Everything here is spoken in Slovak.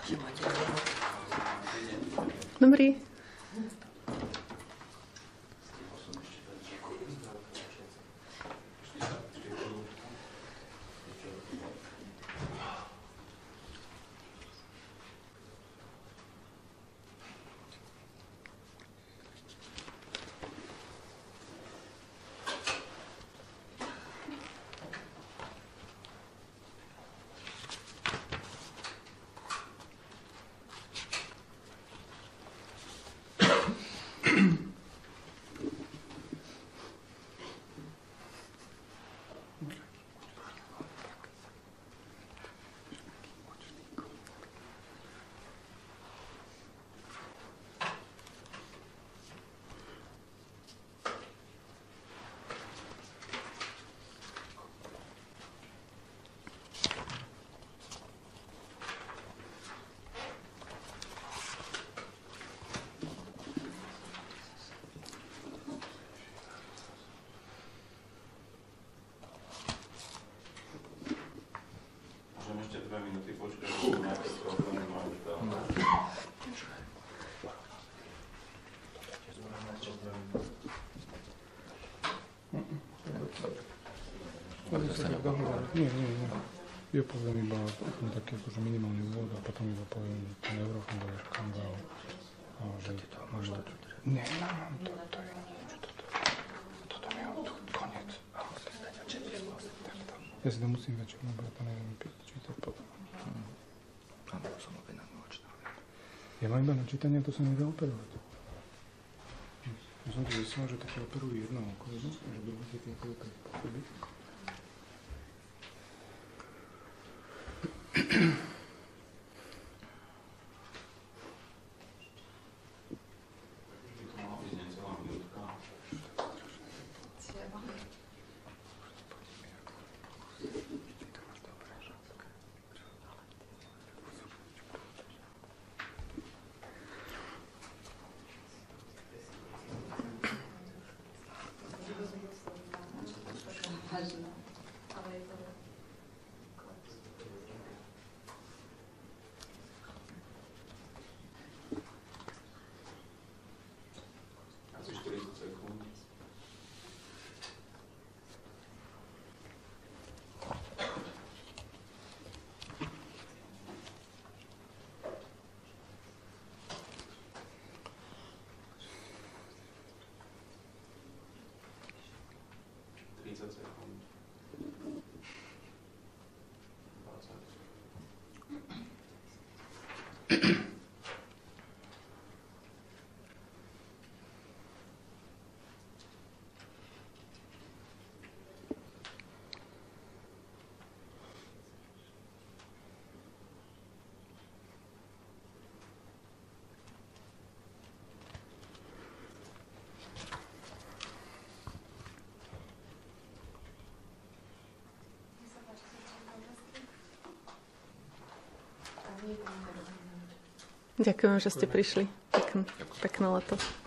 Dobrý. Ešte 2 minúty počkať, že nejaké problémy máme tam. Nie. Ja poviem iba taký akože minimálny úvod a potom iba poviem ten eurofond a škandál. A že to možno... Nemám, to je nič, toto je koniec. Ja si to musím večer, lebo ja to neviem čítať potom. Áno, som opäť na nočná. Ja mám iba na čítanie, to sa nedá operovať. Ja som to zistil, že také operujú jedno oko, že druhé si tie oko operujú. Asi 40 sekúnd. Ďakujem, že ste prišli. Pekné leto.